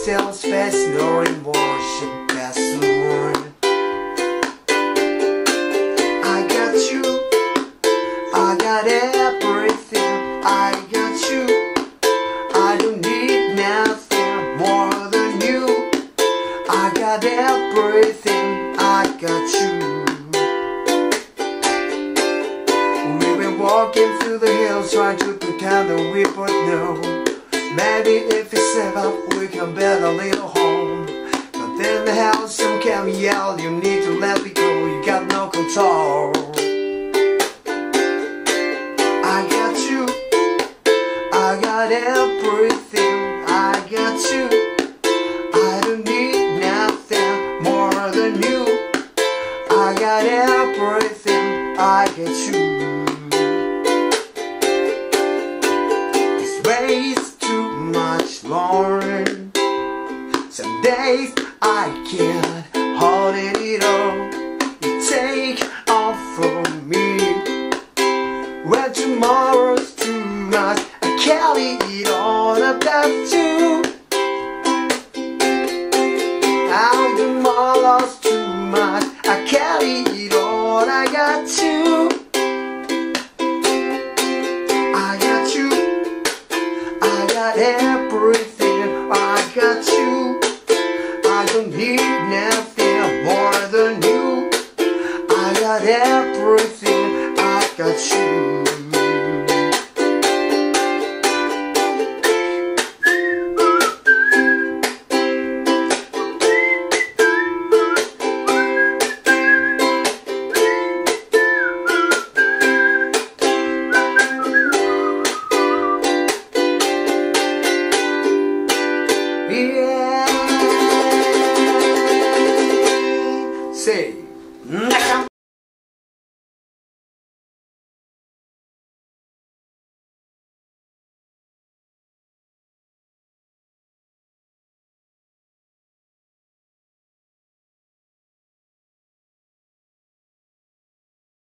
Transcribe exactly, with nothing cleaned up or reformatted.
still space, no emotion, that's the word. I got you, I got everything, I got you. I don't need nothing more than you. I got everything, I got you. We've been walking through the hills trying to pretend that we both know. Maybe if it's set up we can build a little home. But then the house some can yell, you need to let me go, you got no control. I got you, I got everything, I got you. I don't need nothing more than you. I got everything, I got you. This way's too much longer. Some days I can't hold it all. You take off from me. When tomorrow's too much, I carry it all about you. Now tomorrow's too much, I carry it all, I got you. I got you, I got everything, I got you. I don't need nothing more than you. I got everything, I got you.